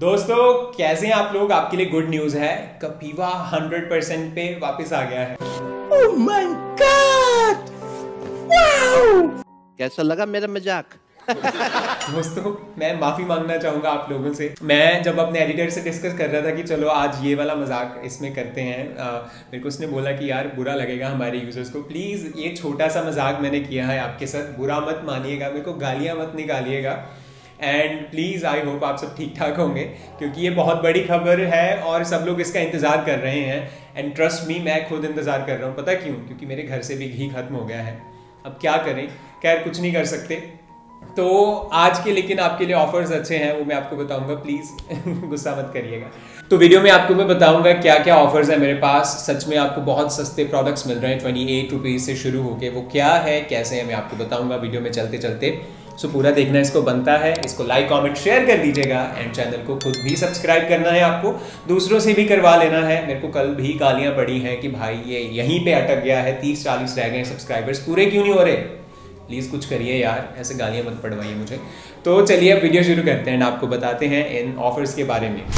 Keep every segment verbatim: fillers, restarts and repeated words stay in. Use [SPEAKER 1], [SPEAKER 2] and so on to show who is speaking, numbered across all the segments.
[SPEAKER 1] दोस्तों कैसे हैं आप लोग। आपके लिए गुड न्यूज है, कपीवा हंड्रेड परसेंट पे वापस आ गया है।
[SPEAKER 2] Oh my God! Wow! कैसा लगा मेरा मजाक?
[SPEAKER 1] दोस्तों मैं माफी मांगना चाहूंगा आप लोगों से। मैं जब अपने एडिटर से डिस्कस कर रहा था कि चलो आज ये वाला मजाक इसमें करते हैं, आ, मेरे को उसने बोला कि यार बुरा लगेगा हमारे यूजर्स को, प्लीज ये छोटा सा मजाक मैंने किया है आपके साथ, बुरा मत मानिएगा, मेरे को गालियां मत निकालिएगा एंड प्लीज़ आई होप आप सब ठीक ठाक होंगे, क्योंकि ये बहुत बड़ी खबर है और सब लोग इसका इंतज़ार कर रहे हैं। एंड ट्रस्ट मी, मैं खुद इंतज़ार कर रहा हूँ। पता क्यों? क्योंकि मेरे घर से भी घी खत्म हो गया है। अब क्या करें, खैर कुछ नहीं कर सकते। तो आज के लेकिन आपके लिए ऑफर्स अच्छे हैं, वो मैं आपको बताऊंगा, प्लीज़ गुस्सा मत करिएगा। तो वीडियो में आपको मैं बताऊंगा क्या क्या ऑफर्स है मेरे पास। सच में आपको बहुत सस्ते प्रोडक्ट्स मिल रहे हैं, ट्वेंटी एट रुपीज़ से शुरू होके। वो क्या है, कैसे है, मैं आपको बताऊंगा वीडियो में चलते चलते। सो so, पूरा देखना इसको बनता है। इसको लाइक कमेंट शेयर कर दीजिएगा एंड चैनल को खुद भी सब्सक्राइब करना है, आपको दूसरों से भी करवा लेना है। मेरे को कल भी गालियां पड़ी हैं कि भाई ये यहीं पे अटक गया है, तीस चालीस रह गए सब्सक्राइबर्स, पूरे क्यों नहीं हो रहे। प्लीज़ कुछ करिए यार, ऐसे गालियां मत पड़वाइए मुझे। तो चलिए अब वीडियो शुरू करते हैं एंड आपको बताते हैं इन ऑफर्स के बारे में।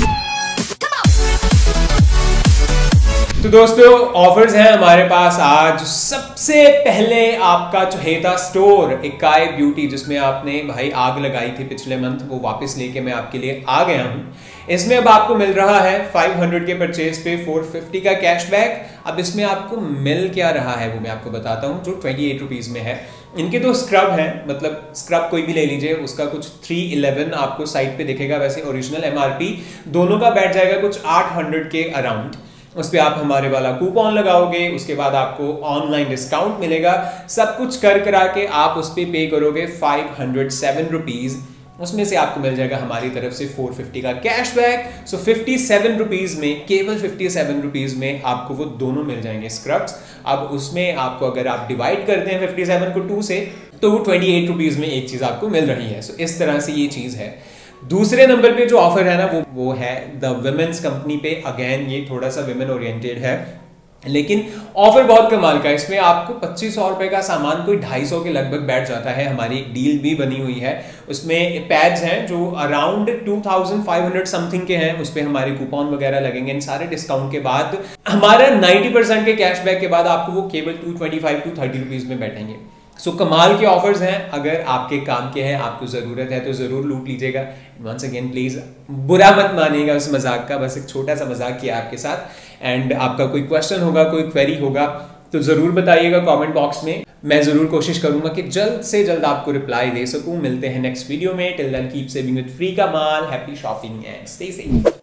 [SPEAKER 1] तो दोस्तों ऑफर्स हैं हमारे पास आज। सबसे पहले आपका चहेता स्टोर इकाई ब्यूटी, जिसमें आपने भाई आग लगाई थी पिछले मंथ, वो वापस लेके मैं आपके लिए आ गया हूं। इसमें अब आपको मिल रहा है पाँच सौ के परचेज पे चार सौ पचास का कैशबैक। अब इसमें आपको मिल क्या रहा है वो मैं आपको बताता हूं, जो अट्ठाईस रुपीस में है। इनके दो स्क्रब हैं, मतलब स्क्रब कोई भी ले लीजिए, उसका कुछ तीन सौ ग्यारह आपको साइट पे दिखेगा। वैसे ओरिजिनल एमआरपी दोनों का बैठ जाएगा कुछ आठ सौ के अराउंड। उस पर आप हमारे वाला कूपन लगाओगे, उसके बाद आपको ऑनलाइन डिस्काउंट मिलेगा। सब कुछ कर करा के आप उस पर पे करोगे फाइव हंड्रेड सेवन रुपीज। उसमें से आपको मिल जाएगा हमारी तरफ से चार सौ पचास का कैशबैक। सो सत्तावन रुपीज में, केवल सत्तावन रुपीज में आपको वो दोनों मिल जाएंगे स्क्रब्स। अब उसमें आपको अगर आप डिवाइड करते हैं सत्तावन को टू से, तो वो अट्ठाईस रुपीज में एक चीज आपको मिल रही है। सो इस तरह से ये चीज है। दूसरे नंबर पे जो ऑफर है ना वो वो है द विमेंस कंपनी पे। अगेन ये थोड़ा सा विमेन ओरिएंटेड है, लेकिन ऑफर बहुत कमाल का है। इसमें आपको पच्चीस सौ रुपए का सामान कोई ढाई सौ के लगभग बैठ जाता है। हमारी एक डील भी बनी हुई है, उसमें पैड्स हैं जो around two thousand five hundred something के हैं। उस पर हमारे कूपन वगैरह लगेंगे। इन सारे डिस्काउंट के बाद हमारा नाइन्टी परसेंट के कैशबैक के बाद आपको वो केवल two twenty five to thirty rupees में बैठेंगे। सो so, कमाल के ऑफर्स हैं। अगर आपके काम के हैं, आपको ज़रूरत है, तो ज़रूर लूट लीजिएगा। वंस अगेन प्लीज़ बुरा मत मानिएगा उस मजाक का, बस एक छोटा सा मजाक किया आपके साथ। एंड आपका कोई क्वेश्चन होगा, कोई क्वेरी होगा, तो ज़रूर बताइएगा कमेंट बॉक्स में। मैं ज़रूर कोशिश करूंगा कि जल्द से जल्द आपको रिप्लाई दे सकूं। मिलते हैं नेक्स्ट वीडियो में। Till then keep saving with free का माल। Happy shopping and stay safe.